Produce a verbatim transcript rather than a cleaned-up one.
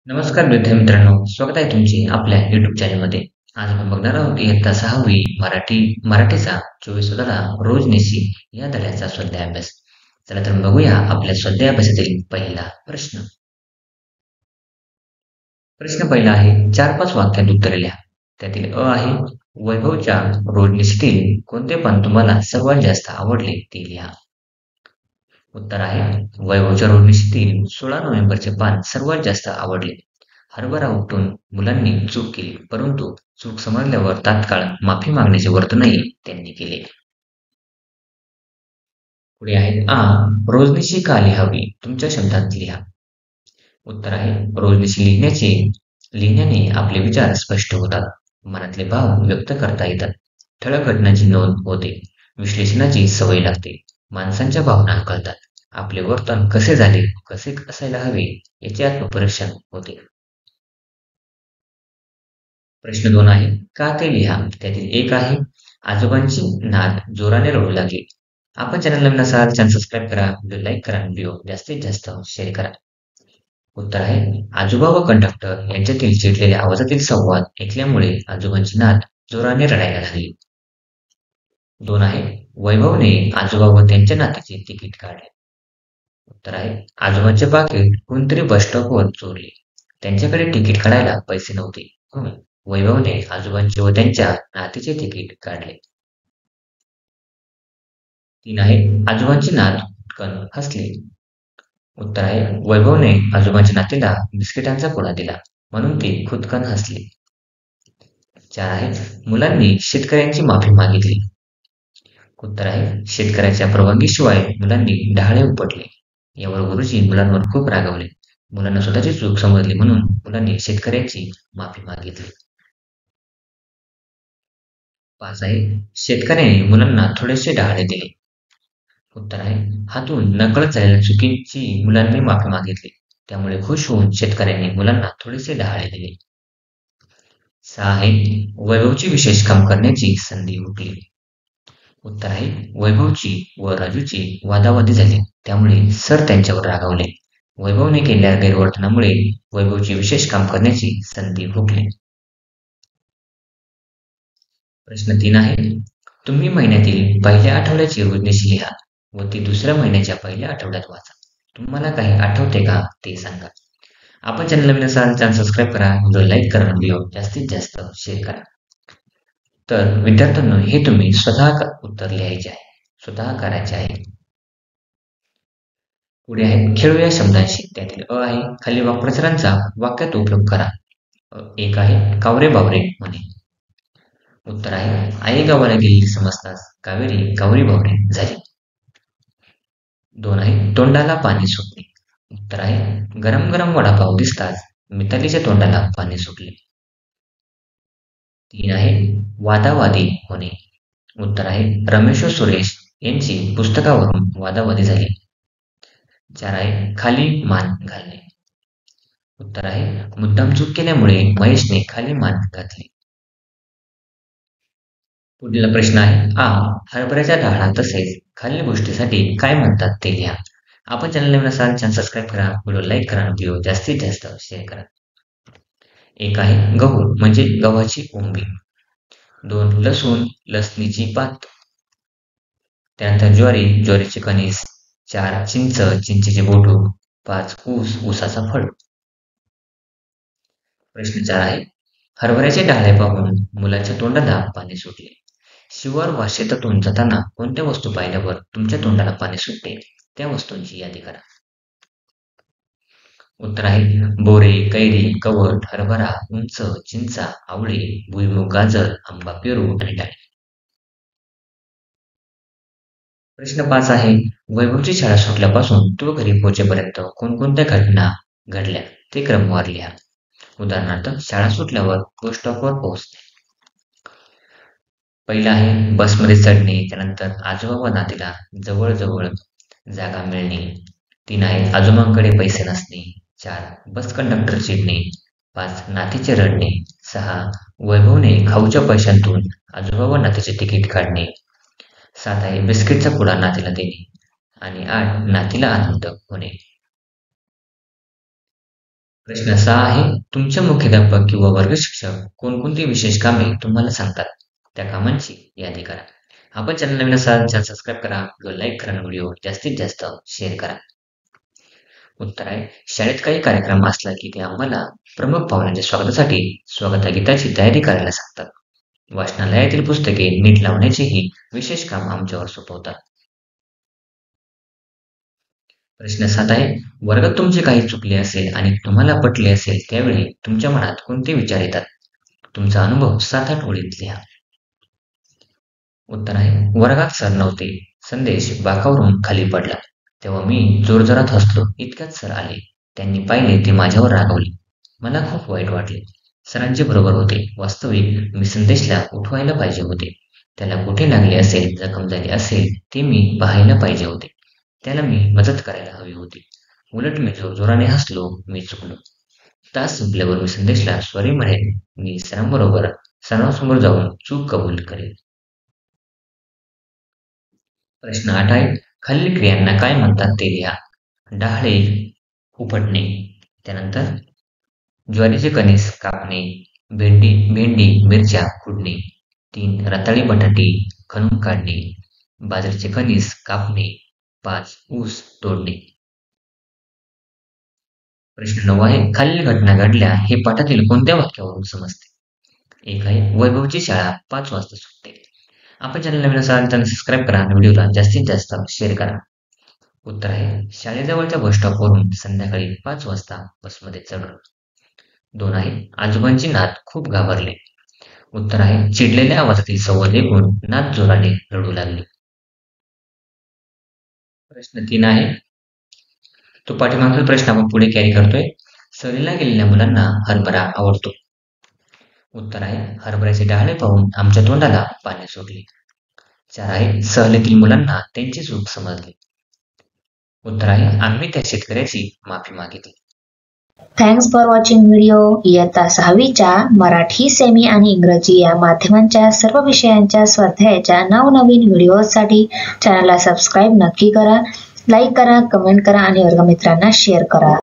नमस्कार विद्यार्थी मित्रांनो, स्वागत आहे तुमचे आपल्या युट्यूब चॅनलमध्ये. आज आपण बघणार आहोत इयत्ता सहावी मराठी मराठीचा चोवीसावा रोज निशी या धड्याचा स्वाध्याय अभ्यास. चला तर बघूया आपल्या स्वाध्याय अभ्यासातील पहिला प्रश्न. प्रश्न पहिला आहे, चार पाच वाक्यात उत्तरे लिहा. त्यातील अ आहे, वैभवच्या रोज निशीतील कोणते पान तुम्हाला सर्वात जास्त आवडले ते लिहा. उत्तर आहे, वैभवच्या रोज निशीतील सोळा नोव्हेंबरचे पान सर्वात जास्त आवडले. हरभरा उपटून मुलांनी चूक केली, परंतु चूक समजल्यावर तात्काळ माफी मागण्याचे वर्तनही त्यांनी केले. पुढे आहे आ, रोजनिशी का लिहावी तुमच्या शब्दात लिहा. उत्तर आहे, रोजनिशी लिहिण्याचे लिहिण्याने आपले विचार स्पष्ट होतात, मनातले भाव व्यक्त करता येतात, ठळक घटनांची नोंद होते, विश्लेषणाची सवय लागते, माणसांच्या भावना कळतात, आपले वर्तन कसे झाले, कसे असायला हवे याचे आत्मपरीक्षण होते. प्रश्न दोन आहे, का ते लिहा. त्यातील एक आहे, आजोबांची नात जोराने रडू लागली. आपण चॅनल नवीन असाल चॅनल सबस्क्राईब करा, व्हिडिओ लाईक करा, व्हिडिओ जास्तीत जास्त शेअर करा. उत्तर आहे, आजोबा व कंडक्टर यांच्यातील चिडलेल्या आवाजातील संवाद ऐकल्यामुळे आजोबांची नात जोराने रडायला लागली. दोन आहे, वैभवने आजोबा व त्यांच्या नातीचे तिकीट काढले. उत्तर आहे, आजोबांचे पाकिट कोणतरी बस स्टॉपवर चोरले. त्यांच्याकडे तिकीट काढायला पैसे नव्हते, म्हणून वैभवने आजोबांचे व त्यांच्या नातीचे तिकीट काढले. तीन आहे, आजोबांची नात खुदकन हसली. उत्तर आहे, वैभवने आजोबांच्या नातीला बिस्किटांचा पुडा दिला, म्हणून ती खुदकन हसली. चार आहे, मुलांनी शेतकऱ्यांची माफी मागितली. उत्तर आहे, शेतकऱ्याच्या परवानगीशिवाय मुलांनी डहाळे उपटले. यावर गुरुजी मुलांवर खूप रागावले. मुलांना स्वतःची चूक समजली, म्हणून मुलांनी शेतकऱ्याची माफी मागितली. पाच आहे, शेतकऱ्याने मुलांना थोडेसे डहाळे दिले. उत्तर आहे, हातून नकळत झालेल्या चुकीची मुलांनी माफी मागितली, त्यामुळे खुश होऊन शेतकऱ्यांनी मुलांना थोडेसे डहाळे दिले. सहा आहे, वैभवची विशेष काम करण्याची संधी हुकली. उत्तर आहे, वैभवची व राजूची वादावादी झाली, त्यामुळे सर त्यांच्यावर रागावले. वैभवने केलेल्या गैरवर्तनामुळे वैभवची विशेष काम करण्याची संधी हुकली. प्रश्न तीन आहे, तुम्ही महिन्यातील पहिल्या आठवड्याची रोजनिशी लिहा व ती दुसऱ्या महिन्याच्या पहिल्या आठवड्यात वाचा. तुम्हाला काही आठवते का ते सांगा. आपण चॅनल नवीन असाल चॅनल सबस्क्राईब करा, व्हिडिओ लाईक करा, व्हिडिओ जास्तीत जास्त शेअर करा. तर विद्यार्थ्यांनो, हे तुम्ही स्वतः उत्तर लिहायचे आहे, स्वतः करायचे आहे. पुढे आहे, खेळूया शब्दांशी. त्यातील अ आहे, खाली वाक्प्रचारांचा वाक्यात उपयोग करा. एक आहे, कावरे बावरे म्हणे. उत्तर आहे, आई गावाला गेलेली समजताच कावेरी कावरी बावरी झाली. दोन आहे, तोंडाला पाणी सुटणे. उत्तर आहे, गरम गरम वडापाव दिसताच मितालीच्या तोंडाला पाणी सुटले. तीन आहे, वादावादी होणे. उत्तर आहे, रमेश व सुरेश यांची पुस्तकावरून वादावादी झाली. चार आहे, खाली मान घालणे. उत्तर आहे, मुद्दाम चूक केल्यामुळे महेशने खाली मान घातली. पुढील प्रश्न आहे, आ, हरभऱ्याच्या डाळा तसेच खालील गोष्टीसाठी काय म्हणतात ते लिहा. आपण चॅनल नवीन असाल चॅनल सबस्क्राईब करा, व्हिडिओ लाईक करा, व्हिडिओ जास्तीत जास्त शेअर करा. एक आहे, गहू म्हणजे गव्हाची ओंबी. दोन, लसूण लसणीची पात. त्यानंतर ज्वारी ज्वारीचे कणीस. चार, चिंच चिंचेचे बोटू. पाच, ऊस ऊसाचा फळ. प्रश्न चार आहे, हरभऱ्याचे डाळे पाहून मुलाच्या तोंडाला पाणी सुटले. शिवार वा शेतातून जाताना कोणत्या वस्तू पाहिल्यावर तुमच्या तोंडाला पाणी सुटते त्या वस्तूंची यादी करा. उत्तर आहे, बोरे, कैरी, कवठ, हरभरा, उंच, चिंचा, आवळे, भुईमूग, गाजर, आंबा, पेरू आणि डाळी. प्रश्न पाच आहे, वैभवची शाळा सुटल्यापासून तो घरी पोहोचेपर्यंत कोणकोणत्या घटना घडल्या ते क्रमवार लिहा. उदाहरणार्थ, शाळा सुटल्यावर बस स्टॉपवर पोहोचणे. पहिला आहे, बसमध्ये चढणे. त्यानंतर आजोबा व नातीला जवळ जवळ जागा मिळणे. तीन आहे, आजोबांकडे पैसे नसणे. चार, बस कंडक्टर चिडणे. पाच, नातीचे रडणे. सहा, वैभवने खाऊच्या पैशांतून आजोबा व नातीचे तिकीट काढणे. सात आहे, बिस्किटचा पुडा नातीला देणे. आणि आठ, नातीला आनंद होणे. प्रश्न सहा आहे, तुमचे मुख्याध्यापक किंवा वर्ग शिक्षक कोणकोणती विशेष कामे तुम्हाला सांगतात, त्या कामांची यादी करा. आपण चॅनल नवीन असाल चॅनल सबस्क्राईब करा, व्हिडिओ लाईक करा, व्हिडिओ जास्तीत जास्त शेअर करा. उत्तर आहे, शाळेत काही कार्यक्रम असला की ते आम्हाला प्रमुख पाहुण्यांच्या स्वागतासाठी स्वागतगीताची तयारी करायला सांगतात. वाचनालयातील पुस्तके नीट लावण्याचेही विशेष काम आमच्यावर सोपवतात. प्रश्न सात आहे, वर्गात तुमचे काही चुकले असेल आणि तुम्हाला पटले असेल त्यावेळी तुमच्या मनात कोणते विचार येतात, तुमचा अनुभव सात आठ ओळीत लिहा. उत्तर आहे, वर्गात सर नव्हते. संदेश बाकावरून खाली पडला. तेव्हा मी जोरजोरात हसलो. इतक्यात सर आले. त्यांनी पाहिले ते माझ्यावर रागावले. मला खूप वाईट वाटले. सरांचे बरोबर होते. वास्तविक मी संदेशला उठवायला पाहिजे होते. त्याला कुठे लागले असेल, जखम झाली असेल ते मी पाहायला पाहिजे होते. त्याला मी मदत करायला हवी होती. उलट मी जोरजोराने हसलो. मी चुकलो. तास संपल्यावर मी संदेशला सॉरी म्हणेन. मी सरांबरोबर सरांसमोर जाऊन चूक कबूल करेन. प्रश्न आठ आहे, खालील क्रियांना काय म्हणतात ते लिहा. डहाळे उपटणे, त्यानंतर ज्वारीचे कणीस कापणे, भेंडी भेंडी मिरच्या खुडणे, तीन रताळी बटाटे खणून काढणे, बाजरीचे कणीस कापणे, पाच ऊस तोडणे. प्रश्न नऊ आहे, खालील घटना घडल्या हे पाठातील कोणत्या वाक्यावरून समजते. एक आहे, वैभवची शाळा पाच वाजता सुटते. आपण चॅनल नवीन असाल तर सबस्क्राईब करा आणि व्हिडिओला जास्तीत जास्त शेअर करा. उत्तर आहे, शाळेजवळच्या बस स्टॉपवरून संध्याकाळी पाच वाजता बसमध्ये चढलो. दोन आहे, आजोबांची नात खूप घाबरले. उत्तर आहे, चिडलेल्या आवाजातील संवाद ऐकून नात जोराने रडू लागली. प्रश्न तीन आहे, तो पाठीमागील प्रश्न आपण पुढे कॅरी करतोय. सहलीला गेलेल्या मुलांना हरभरा आवडतो. उत्तर आहे, हरभऱ्याचे डहाळे पाहून आमच्या तोंडाला पाणी सुटले. चार आहे, सहलीतील मुलांना त्यांची चूक समजली. उत्तर आहे, आम्ही त्या शेतकऱ्याची माफी मागितली. Thanks for watching video. इयत्ता सहावीच्या मराठी, सेमी आणि इंग्रजी या माध्यमांच्या सर्व विषयांच्या स्वाध्यायाच्या नवनवीन व्हिडिओसाठी चॅनलला सबस्क्राईब नक्की करा, लाईक करा, कमेंट करा आणि वर्गमित्रांना शेअर करा.